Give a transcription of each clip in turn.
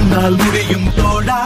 உன்னால் முடியும் தோழா.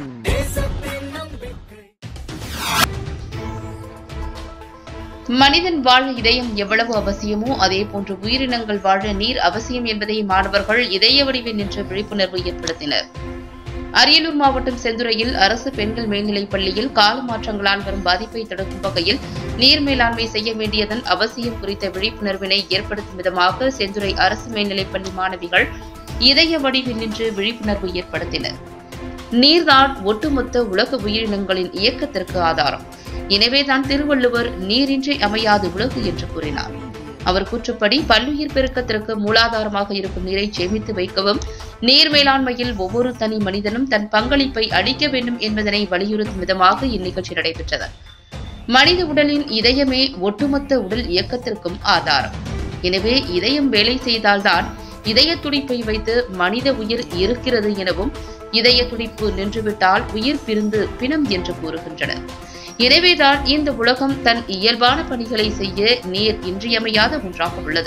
மனிதன் வாழ இதயம் எவ்வளவு அவசியமோ அதே போன்று உயிரினங்கள் வாழ நீர் அவசியம் என்பதை மாணவர்கள் இதய வடிவில் நின்று விழிப்புணர்வு ஏற்படுத்தினர். அரியலூர் மாவட்டம் செந்துறையில் அரசு பெண்கள் மேல்நிலைப் பள்ளியில் கால மாற்றங்களால் வரும் பாதிப்பை தடுக்கும் வகையில் நீர் மேலாண்மை செய்ய வேண்டியதன் அவசியம் குறித்த விழிப்புணர்வினை ஏற்படுத்தும் விதமாக செந்துறை அரசு மேல்நிலைப் பள்ளி மாணவிகள் இதய வடிவில் நின்று விழிப்புணர்வு ஏற்படுத்தினர். நீர்தான் ஒட்டுமொத்த உலக உயிரினங்களின் இயக்கத்திற்கு ஆதாரம். எனவேதான் திருவள்ளுவர் நீரின்றி அமையாது உலகு என்று கூறினார். அவர் கூற்றுப்படி பல்லுயிர் பெருக்கத்திற்கு மூலாதாரமாக இருக்கும் நீரை சேமித்து வைக்கவும் நீர் மேலாண்மையில் ஒவ்வொரு தனி மனிதனும் தன் பங்களிப்பை அளிக்க வேண்டும் என்பதனை வலியுறுத்தும் விதமாக இந்நிகழ்ச்சி நடைபெற்றது. மனித உடலின் இதயமே ஒட்டுமொத்த உடல் இயக்கத்திற்கும் ஆதாரம். எனவே இதயம் வேலை செய்தால்தான் இதய துடிப்பை வைத்து மனித உயிர் இருக்கிறது எனவும் இதய துடிப்பு நின்றுவிட்டால் உயிர் பிரிந்து பிணம் என்று கூறுகின்றனர். எனவேதான் இந்த உலகம் தன் இயல்பான பணிகளை செய்ய நீர் இன்றியமையாத ஒன்றாக உள்ளது.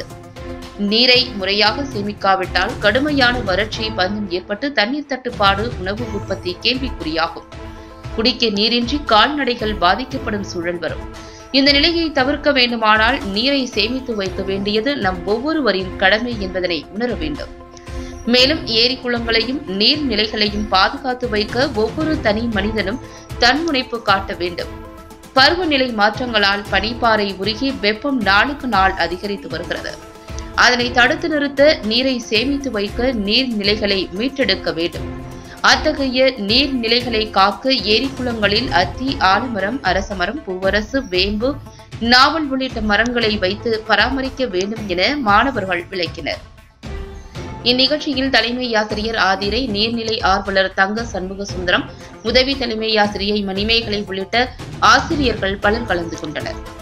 நீரை முறையாக சேமிக்காவிட்டால் கடுமையான வறட்சி பஞ்சம் ஏற்பட்டு தண்ணீர் தட்டுப்பாடு, உணவு உற்பத்தி கேள்விக்குறியாகும். குடிக்க நீரின்றி கால்நடைகள் பாதிக்கப்படும் சூழல் வரும். இந்த நிலையை தவிர்க்க வேண்டுமானால் நீரை சேமித்து வைக்க வேண்டியது நம் ஒவ்வொருவரின் கடமை என்பதனை உணர வேண்டும். மேலும் ஏரி குளங்களையும் நீர்நிலைகளையும் பாதுகாத்து வைக்க ஒவ்வொரு தனி மனிதனும் தன்முனைப்பு காட்ட வேண்டும். பருவநிலை மாற்றங்களால் பனிப்பாறை உருகி வெப்பம் நாளுக்கு நாள் அதிகரித்து வருகிறது. அதனை தடுத்து நிறுத்த நீரை சேமித்து வைக்க நீர்நிலைகளை மீட்டெடுக்க வேண்டும். அத்தகைய நீர்நிலைகளை காக்க ஏரி குளங்களில் அத்தி, ஆலமரம், அரசமரம், பூவரசு, வேம்பு, நாவல் உள்ளிட்ட மரங்களை வைத்து பராமரிக்க வேண்டும் என மாணவர்கள் விளக்கினர். இந்நிகழ்ச்சியில் தலைமை ஆசிரியர் ஆதிரை, நீர்நிலை ஆர்வலர் தங்க சண்முக சுந்தரம், உதவி தலைமை ஆசிரியை மணிமேகலை உள்ளிட்ட ஆசிரியர்கள் பலர் கலந்து கொண்டனர்.